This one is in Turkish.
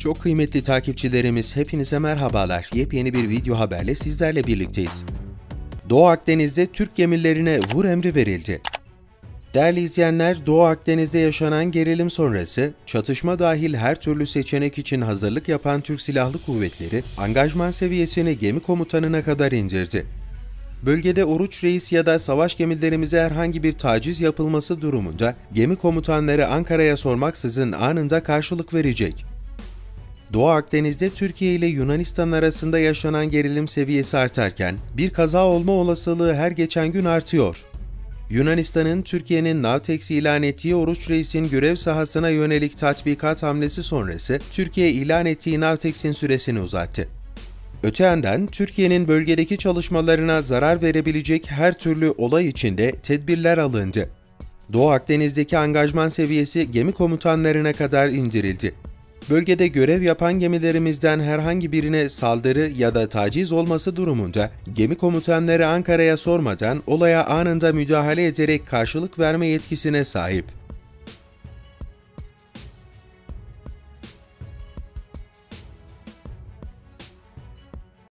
Çok kıymetli takipçilerimiz, hepinize merhabalar. Yepyeni bir video haberle sizlerle birlikteyiz. Doğu Akdeniz'de Türk gemilerine vur emri verildi. Değerli izleyenler, Doğu Akdeniz'de yaşanan gerilim sonrası, çatışma dahil her türlü seçenek için hazırlık yapan Türk Silahlı Kuvvetleri, angajman seviyesini gemi komutanına kadar indirdi. Bölgede Oruç Reis ya da savaş gemilerimize herhangi bir taciz yapılması durumunda, gemi komutanları Ankara'ya sormaksızın anında karşılık verecek. Doğu Akdeniz'de Türkiye ile Yunanistan arasında yaşanan gerilim seviyesi artarken, bir kaza olma olasılığı her geçen gün artıyor. Yunanistan'ın Türkiye'nin Navtex ilan ettiği Oruç Reis'in görev sahasına yönelik tatbikat hamlesi sonrası, Türkiye ilan ettiği Navtex'in süresini uzattı. Öte yandan, Türkiye'nin bölgedeki çalışmalarına zarar verebilecek her türlü olay içinde tedbirler alındı. Doğu Akdeniz'deki angajman seviyesi gemi komutanlarına kadar indirildi. Bölgede görev yapan gemilerimizden herhangi birine saldırı ya da taciz olması durumunda, gemi komutanları Ankara'ya sormadan olaya anında müdahale ederek karşılık verme yetkisine sahip.